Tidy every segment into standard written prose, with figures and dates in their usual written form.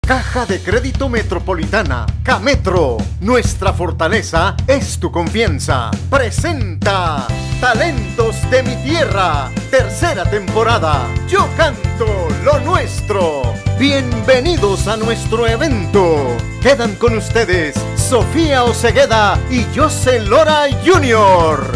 Caja de Crédito Metropolitana, Cametro. Nuestra fortaleza es tu confianza. Presenta Talentos de mi Tierra, tercera temporada. Yo canto lo nuestro. Bienvenidos a nuestro evento. Quedan con ustedes Sofía Osegueda y José Lora Jr.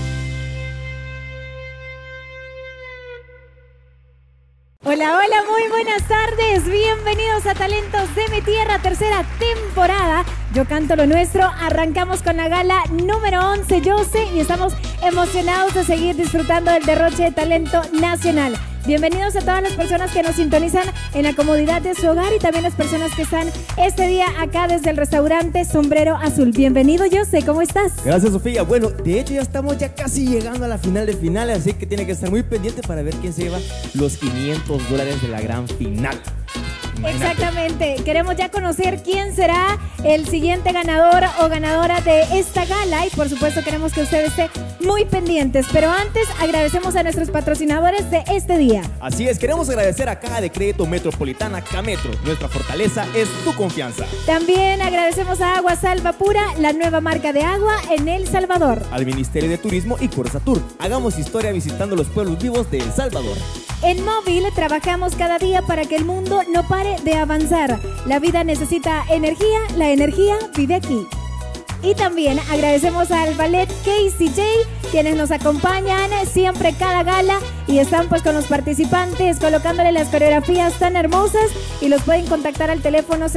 Hola, hola, muy buenas tardes. Bienvenidos a Talentos de mi Tierra, tercera temporada. Yo canto lo nuestro. Arrancamos con la gala número 11, Jose, y estamos emocionados de seguir disfrutando del derroche de talento nacional. Bienvenidos a todas las personas que nos sintonizan en la comodidad de su hogar y también las personas que están este día acá desde el restaurante Sombrero Azul. Bienvenido, Jose, ¿cómo estás? Gracias, Sofía. Bueno, de hecho ya estamos casi llegando a la final de finales, así que tiene que estar muy pendiente para ver quién se lleva los $500 de la gran final. Imagínate. Exactamente, queremos ya conocer quién será el siguiente ganador o ganadora de esta gala y por supuesto queremos que ustedes estén muy pendientes, pero antes agradecemos a nuestros patrocinadores de este día. Así es, queremos agradecer a Caja de Crédito Metropolitana Cametro. Nuestra fortaleza es tu confianza. También agradecemos a Agua Salva Pura, la nueva marca de agua en El Salvador. Al Ministerio de Turismo y Corsatur. Hagamos historia visitando los pueblos vivos de El Salvador. En Móvil trabajamos cada día para que el mundo no pare de avanzar. La vida necesita energía, la energía vive aquí. Y también agradecemos al ballet KCJ, quienes nos acompañan siempre cada gala y están pues con los participantes colocándole las coreografías tan hermosas y los pueden contactar al teléfono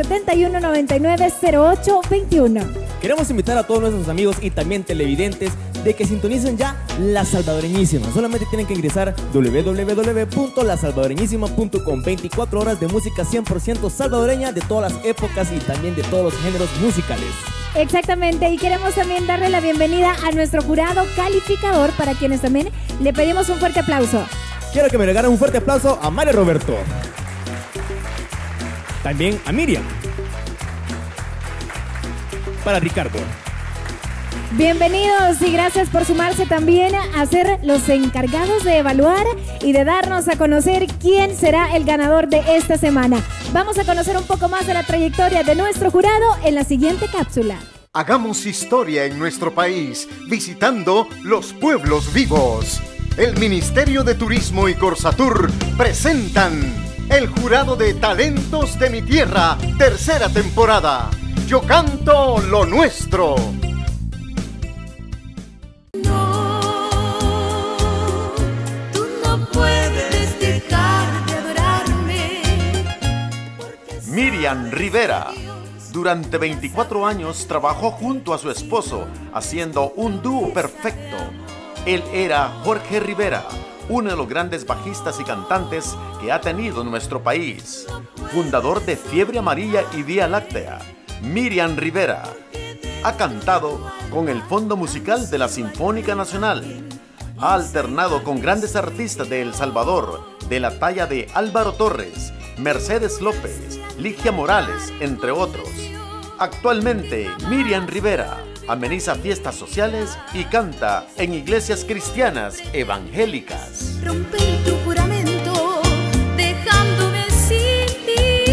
7199-0821. Queremos invitar a todos nuestros amigos y también televidentes de que sintonicen ya La Salvadoreñísima. Solamente tienen que ingresar www.lasalvadoreñísima.com. 24 horas de música 100% salvadoreña de todas las épocas y también de todos los géneros musicales. Exactamente, y queremos también darle la bienvenida a nuestro jurado calificador, para quienes también le pedimos un fuerte aplauso. Quiero que me regalen un fuerte aplauso a Mario Roberto. También a Miriam. Para Ricardo. Bienvenidos y gracias por sumarse también a ser los encargados de evaluar y de darnos a conocer quién será el ganador de esta semana. Vamos a conocer un poco más de la trayectoria de nuestro jurado en la siguiente cápsula. Hagamos historia en nuestro país visitando los pueblos vivos. El Ministerio de Turismo y Corsatur presentan el jurado de Talentos de mi Tierra, tercera temporada. Yo canto lo nuestro. Miriam Rivera. Durante 24 años trabajó junto a su esposo, haciendo un dúo perfecto. Él era Jorge Rivera, uno de los grandes bajistas y cantantes que ha tenido nuestro país. Fundador de Fiebre Amarilla y Vía Láctea, Miriam Rivera ha cantado con el Fondo Musical de la Sinfónica Nacional. Ha alternado con grandes artistas de El Salvador, de la talla de Álvaro Torres, Mercedes López, Ligia Morales, entre otros. Actualmente, Miriam Rivera ameniza fiestas sociales y canta en iglesias cristianas evangélicas. Romper tu juramento, dejándome sin ti.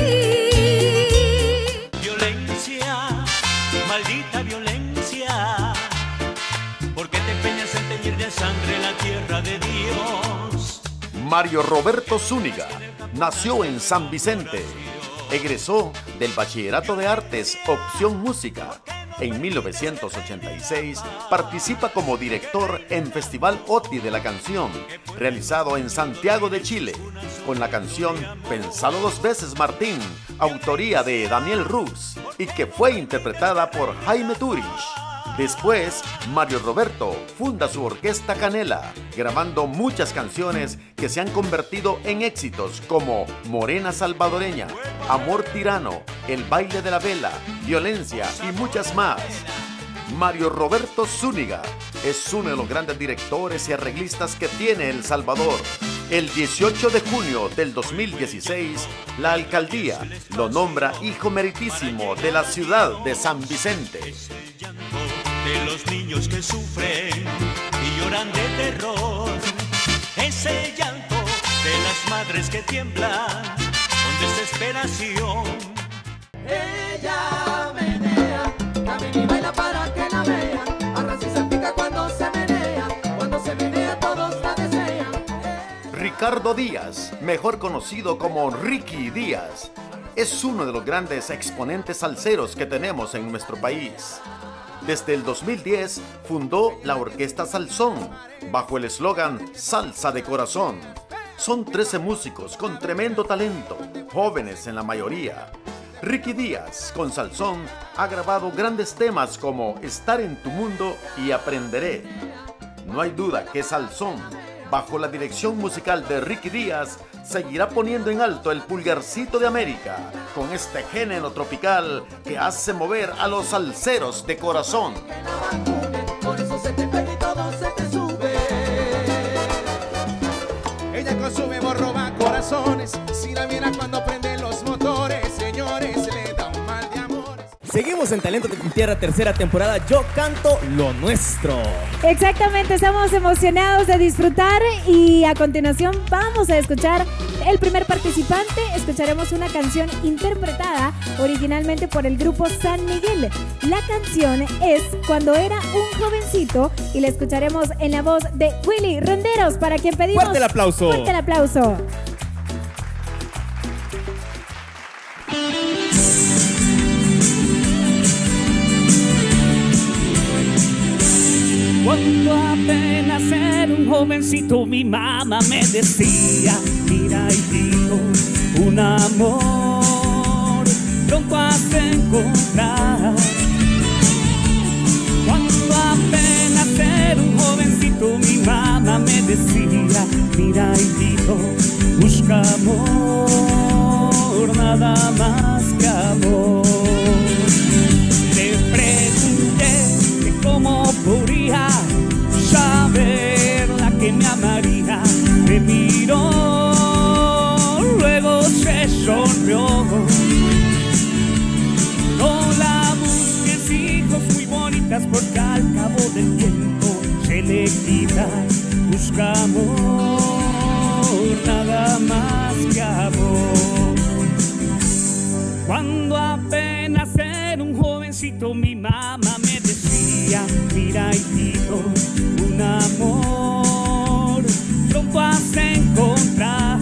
Violencia, maldita violencia, ¿por qué te empeñas en teñir de sangre la tierra de Dios? Mario Roberto Zúñiga nació en San Vicente. Egresó del Bachillerato de Artes, opción música. En 1986 participa como director en Festival OTI de la Canción, realizado en Santiago de Chile, con la canción Pensalo dos veces Martín, autoría de Daniel Ruz, y que fue interpretada por Jaime Turich. Después, Mario Roberto funda su Orquesta Canela, grabando muchas canciones que se han convertido en éxitos como Morena Salvadoreña, Amor Tirano, El Baile de la Vela, Violencia y muchas más. Mario Roberto Zúñiga es uno de los grandes directores y arreglistas que tiene El Salvador. El 18 de junio del 2016, la alcaldía lo nombra hijo meritísimo de la ciudad de San Vicente. De los niños que sufren y lloran de terror, ese llanto de las madres que tiemblan con desesperación, Ricardo Díaz, mejor conocido como Ricky Díaz, es uno de los grandes exponentes salseros que tenemos en nuestro país. Desde el 2010 fundó la Orquesta Salsón, bajo el eslogan Salsa de Corazón. Son 13 músicos con tremendo talento, jóvenes en la mayoría. Ricky Díaz, con Salsón, ha grabado grandes temas como Estar en tu mundo y Aprenderé. No hay duda que Salsón, bajo la dirección musical de Ricky Díaz, seguirá poniendo en alto el pulgarcito de América con este género tropical que hace mover a los salseros de corazón. Por eso se te pega y todo se te sube. Ella consume, roba corazones. Si la miras cuando prenden los motores, señores, le da un mal de amores. Seguimos en Talento de mi Tierra, tercera temporada. Yo canto lo nuestro. Exactamente, estamos emocionados de disfrutar y a continuación vamos a escuchar el primer participante. Escucharemos una canción interpretada originalmente por el grupo San Miguel. La canción es Cuando era un jovencito y la escucharemos en la voz de Willy Ronderos, para quien pedimos Fuerte el aplauso. Fuerte el aplauso. Cuando apenas era un jovencito, mi mamá me decía: mira, hijito, un amor pronto has de encontrar. Cuando apenas era un jovencito, mi mamá me decía: mira, hijito, busca amor, nada más que amor. Le pregunté que cómo podría saber la que me amaría. Me miró, luego se sonrió. No la busques, hijos, muy bonitas, porque al cabo del tiempo se le quita. Busca amor, nada más que amor. Cuando apenas era un jovencito, mi mamá me decía: mira, hijito, un amor pronto has de encontrar.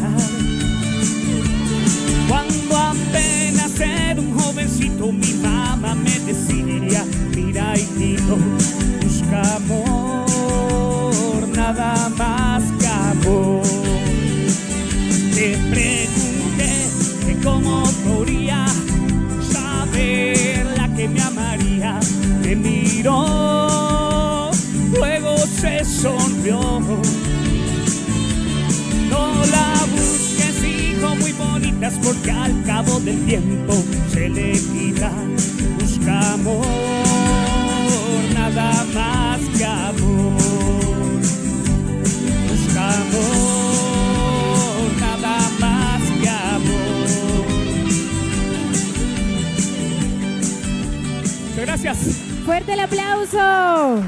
Cuando apenas era un jovencito, mi mamá me decía: mira, hijito, busca amor, nada más que amor. Te pregunté que cómo podría saber la que me amaría. Me miró, luego se sonrió. No la busques, hijo, muy bonitas, porque al cabo del tiempo se le quita. Busca amor, nada más que amor. Busca amor, nada más que amor. Muchas gracias. Fuerte el aplauso.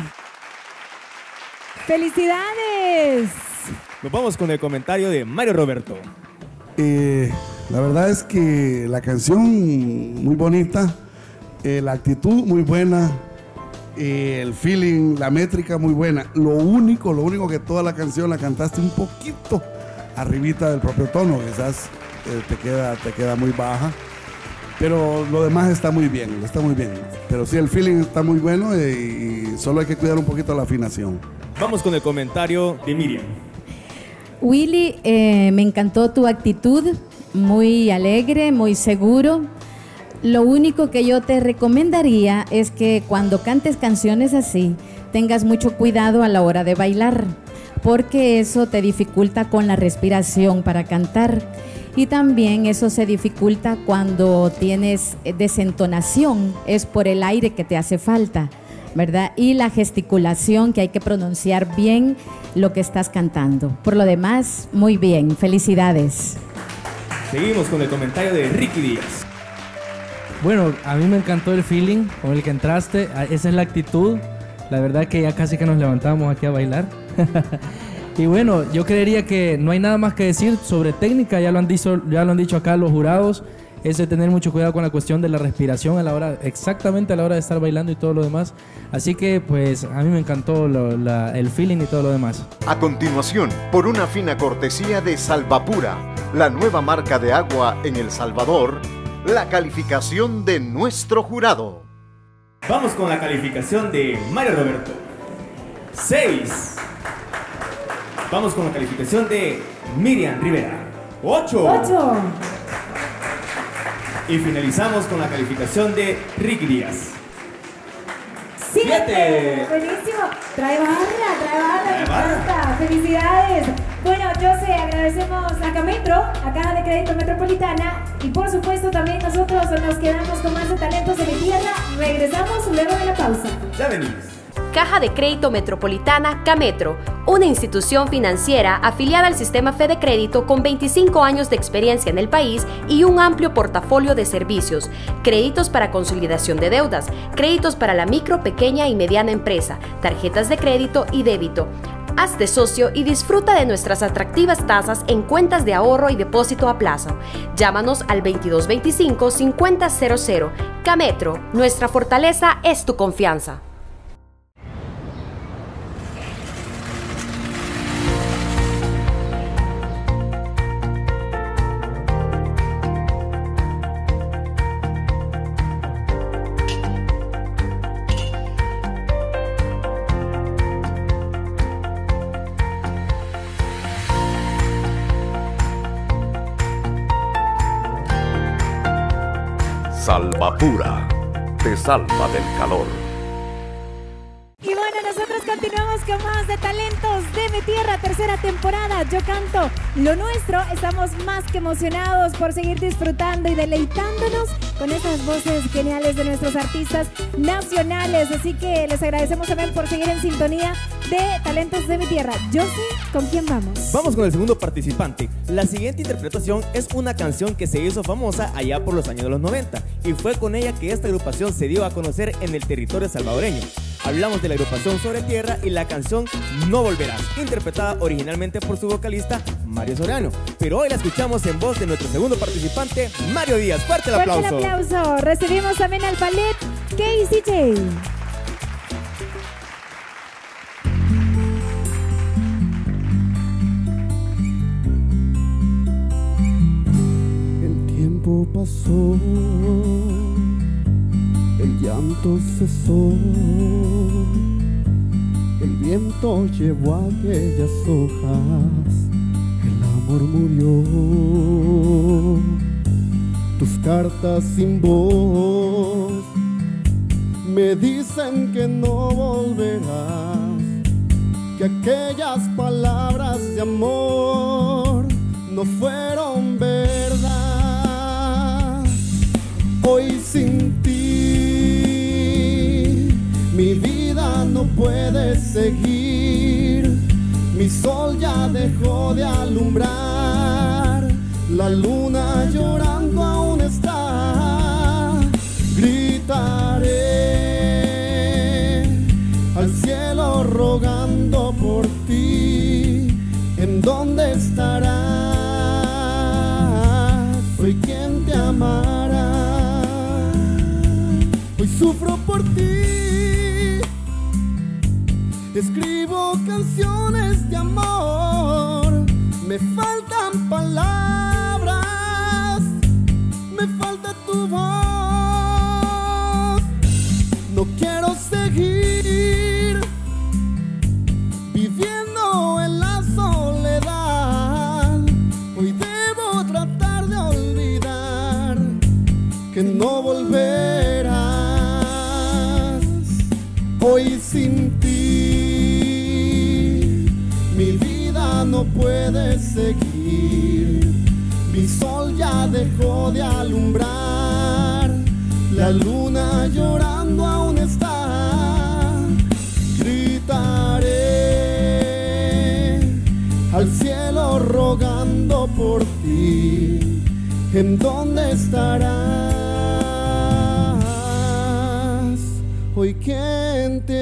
¡Felicidades! Nos vamos con el comentario de Mario Roberto. La verdad es que la canción muy bonita, la actitud muy buena, el feeling, la métrica muy buena. Lo único que toda la canción la cantaste un poquito arribita del propio tono, quizás te queda muy baja. Pero lo demás está muy bien. Pero sí, el feeling está muy bueno y solo hay que cuidar un poquito la afinación. Vamos con el comentario de Miriam. Willy, me encantó tu actitud, muy alegre, muy seguro. Lo único que yo te recomendaría es que cuando cantes canciones así, tengas mucho cuidado a la hora de bailar, porque eso te dificulta con la respiración para cantar. Y también eso se dificulta cuando tienes desentonación, es por el aire que te hace falta, ¿verdad? Y la gesticulación, que hay que pronunciar bien lo que estás cantando. Por lo demás, muy bien, felicidades. Seguimos con el comentario de Ricky Díaz. Bueno, a mí me encantó el feeling con el que entraste, esa es la actitud. La verdad que ya casi que nos levantamos aquí a bailar. Y bueno, yo creería que no hay nada más que decir sobre técnica, ya lo han dicho acá los jurados. es de tener mucho cuidado con la cuestión de la respiración exactamente a la hora de estar bailando y todo lo demás. Así que pues a mí me encantó el feeling y todo lo demás. A continuación, por una fina cortesía de Salvapura, la nueva marca de agua en El Salvador, la calificación de nuestro jurado. Vamos con la calificación de Mario Roberto. 6. Vamos con la calificación de Miriam Rivera. 8. Y finalizamos con la calificación de Ricky Díaz. 7. Buenísimo. Trae barra. Felicidades. Bueno, José, agradecemos a Cametro, a Caja de Crédito Metropolitana, y por supuesto también nosotros nos quedamos con más de Talentos de mi Tierra. Regresamos luego de la pausa. Ya venimos. Caja de Crédito Metropolitana Cametro, una institución financiera afiliada al sistema Fede Crédito con 25 años de experiencia en el país y un amplio portafolio de servicios, créditos para consolidación de deudas, créditos para la micro, pequeña y mediana empresa, tarjetas de crédito y débito. Hazte socio y disfruta de nuestras atractivas tasas en cuentas de ahorro y depósito a plazo. Llámanos al 2225-5000. Cametro, nuestra fortaleza es tu confianza. Salvapura te salva del calor. Y bueno, nosotros continuamos con más de Talentos de mi Tierra, tercera temporada. Yo canto lo nuestro. Estamos más que emocionados por seguir disfrutando y deleitándonos con estas voces geniales de nuestros artistas nacionales. Así que les agradecemos también por seguir en sintonía de Talentos de mi Tierra. Yo sé con quién vamos. Vamos con el segundo participante. La siguiente interpretación es una canción que se hizo famosa allá por los años de los 90 y fue con ella que esta agrupación se dio a conocer en el territorio salvadoreño. Hablamos de la agrupación Sobre Tierra y la canción No Volverás, interpretada originalmente por su vocalista Mario Soriano. Pero hoy la escuchamos en voz de nuestro segundo participante, Mario Díaz. ¡Fuerte el aplauso! ¡Fuerte el aplauso! Recibimos también al ballet KCJ. El tiempo pasó, el llanto cesó, el viento llevó aquellas hojas, el amor murió, tus cartas sin voz me dicen que no volverás, que aquellas palabras de amor no fueron verdad. Hoy sin ti mi vida no puede seguir, mi sol ya dejó de alumbrar, la luna llorando aún está. Gritaré al cielo rogando por ti, ¿en dónde estarás? Soy quien te amará, hoy sufro por ti, escribo canciones de amor, me faltan palabras, me falta tu voz, no quiero seguir viviendo en la soledad, hoy debo tratar de olvidar que no volverás. Hoy sin ti mi vida no puede seguir, mi sol ya dejó de alumbrar, la luna llorando aún está. Gritaré al cielo rogando por ti, ¿en dónde estarás? Hoy quién te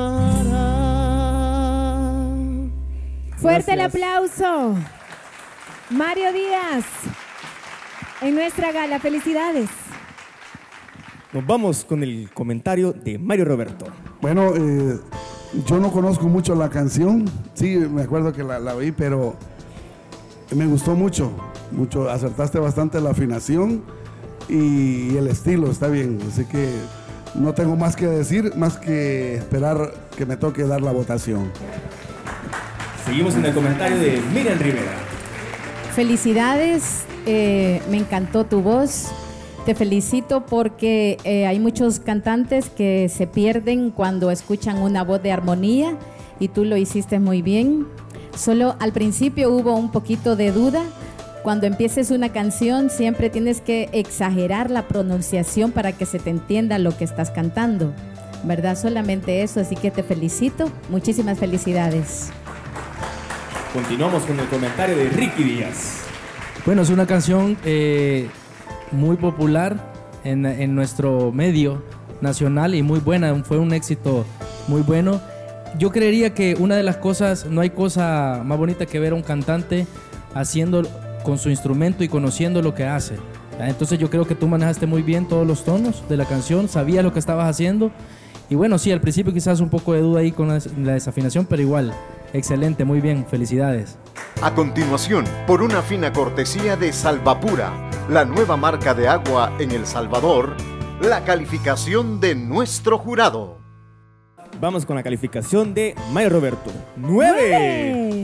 amará. Fuerte el Gracias. aplauso. Mario Díaz. en nuestra gala. Felicidades. Nos vamos con el comentario de Mario Roberto. Bueno, yo no conozco mucho la canción, sí, me acuerdo que la oí, pero me gustó mucho, acertaste bastante la afinación y el estilo, está bien, así que no tengo más que decir, más que esperar que me toque dar la votación. Seguimos en el comentario de Miriam Rivera. Felicidades, me encantó tu voz. Te felicito porque hay muchos cantantes que se pierden cuando escuchan una voz de armonía y tú lo hiciste muy bien. Solo al principio hubo un poquito de duda. Cuando empieces una canción siempre tienes que exagerar la pronunciación para que se te entienda lo que estás cantando, ¿verdad? Solamente eso, así que te felicito. Muchísimas felicidades. Continuamos con el comentario de Ricky Díaz. Bueno, es una canción muy popular en nuestro medio nacional y muy buena, fue un éxito muy bueno. Yo creería que una de las cosas, no hay cosa más bonita que ver a un cantante haciendo con su instrumento y conociendo lo que hace. Entonces yo creo que tú manejaste muy bien todos los tonos de la canción, sabías lo que estabas haciendo y bueno, sí, al principio quizás un poco de duda ahí con la desafinación, pero igual, excelente, muy bien, felicidades. A continuación, por una fina cortesía de Salvapura, la nueva marca de agua en El Salvador, la calificación de nuestro jurado. Vamos con la calificación de Mario Roberto. 9.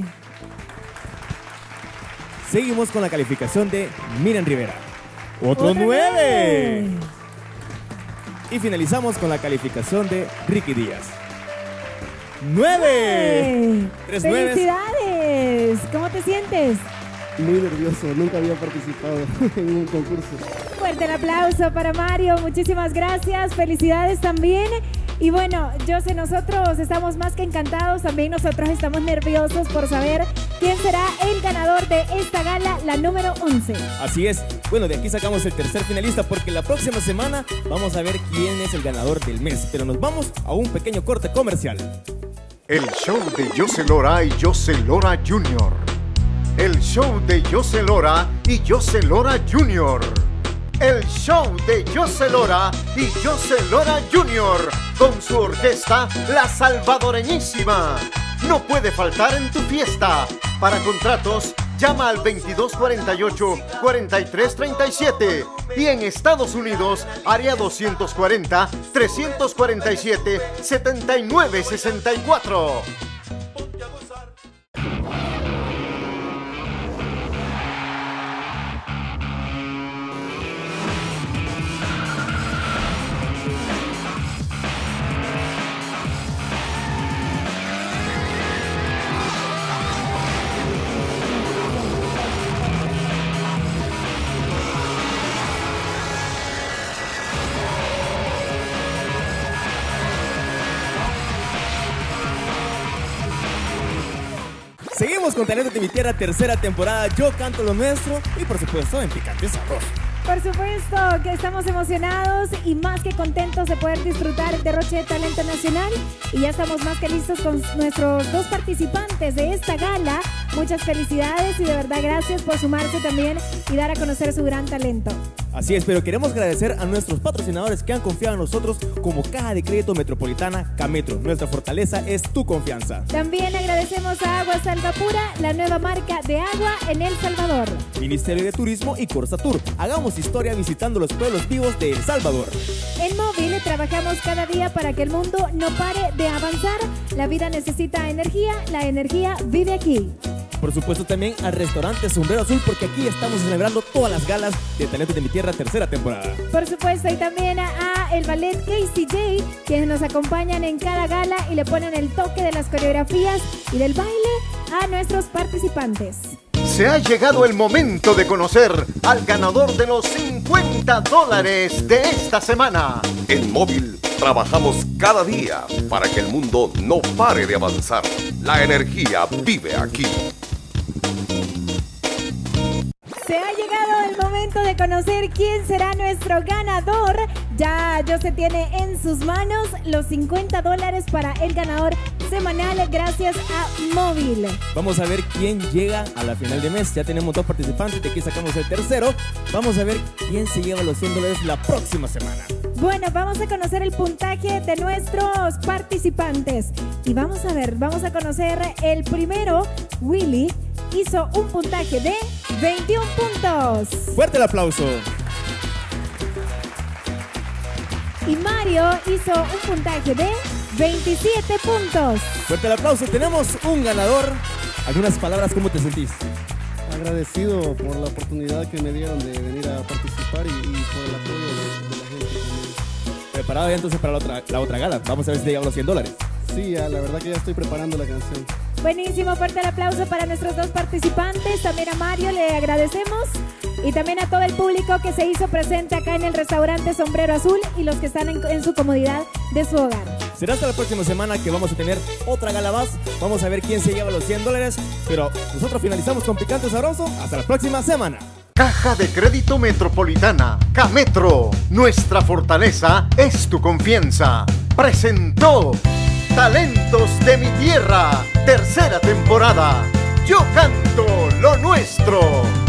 Seguimos con la calificación de Miriam Rivera. Otro 9. Y finalizamos con la calificación de Ricky Díaz. 9. 3 9. ¡Felicidades! ¿Cómo te sientes? Muy nervioso, nunca había participado en un concurso. Fuerte el aplauso para Mario, muchísimas gracias, felicidades también. Y bueno, yo sé, nosotros estamos más que encantados, también nosotros estamos nerviosos por saber quién será el ganador de esta gala, la número 11. Así es, bueno, de aquí sacamos el tercer finalista porque la próxima semana vamos a ver quién es el ganador del mes, pero nos vamos a un pequeño corte comercial. El show de José Lora y José Lora Jr. El show de José Lora y José Lora Jr. El show de José Lora y José Lora Jr. con su orquesta La Salvadoreñísima. No puede faltar en tu fiesta. Para contratos, llama al 2248-4337 y en Estados Unidos, área 240-347-7964. Seguimos con Talentos de mi Tierra, tercera temporada. Yo canto lo nuestro y por supuesto en Picante Sabroso. Por supuesto que estamos emocionados y más que contentos de poder disfrutar el derroche de talento nacional. Y ya estamos más que listos con nuestros dos participantes de esta gala. Muchas felicidades y de verdad gracias por sumarse también y dar a conocer su gran talento. Así es, pero queremos agradecer a nuestros patrocinadores que han confiado en nosotros como Caja de Crédito Metropolitana Cametro. Nuestra fortaleza es tu confianza. También agradecemos a Agua Salvapura, la nueva marca de agua en El Salvador. Ministerio de Turismo y Corsa Tour. Hagamos historia visitando los pueblos vivos de El Salvador. En Móvil trabajamos cada día para que el mundo no pare de avanzar. La vida necesita energía, la energía vive aquí. Por supuesto también al restaurante Sombrero Azul porque aquí estamos celebrando todas las galas de Talentos de mi Tierra, tercera temporada. Por supuesto, y también a el ballet KCJ, quienes nos acompañan en cada gala y le ponen el toque de las coreografías y del baile a nuestros participantes. Se ha llegado el momento de conocer al ganador de los $50 de esta semana. En Móvil trabajamos cada día para que el mundo no pare de avanzar. La energía vive aquí. Se ha llegado el momento de conocer quién será nuestro ganador. Ya se tiene en sus manos los $50 para el ganador semanal gracias a Móvil. Vamos a ver quién llega a la final de mes. Ya tenemos 2 participantes, de aquí sacamos el tercero. Vamos a ver quién se lleva los $100 la próxima semana. Bueno, vamos a conocer el puntaje de nuestros participantes. Y vamos a conocer el primero. Willy hizo un puntaje de 21 puntos. Fuerte el aplauso. Y Mario hizo un puntaje de 27 puntos. Fuerte el aplauso. Tenemos un ganador. Algunas palabras, ¿cómo te sentís? Agradecido por la oportunidad que me dieron de venir a participar y por el apoyo de la gente. Preparado ya entonces para la otra gala. Vamos a ver si te llegan los $100. Sí, la verdad que ya estoy preparando la canción. Buenísimo, fuerte el aplauso para nuestros 2 participantes. También a Mario le agradecemos. Y también a todo el público que se hizo presente acá en el restaurante Sombrero Azul y los que están en su comodidad de su hogar. Será hasta la próxima semana que vamos a tener otra gala más. Vamos a ver quién se lleva los $100. Pero nosotros finalizamos con Picante Sabroso. Hasta la próxima semana. Caja de Crédito Metropolitana, Cametro, nuestra fortaleza es tu confianza. Presentó Talentos de mi Tierra, tercera temporada. Yo canto lo nuestro.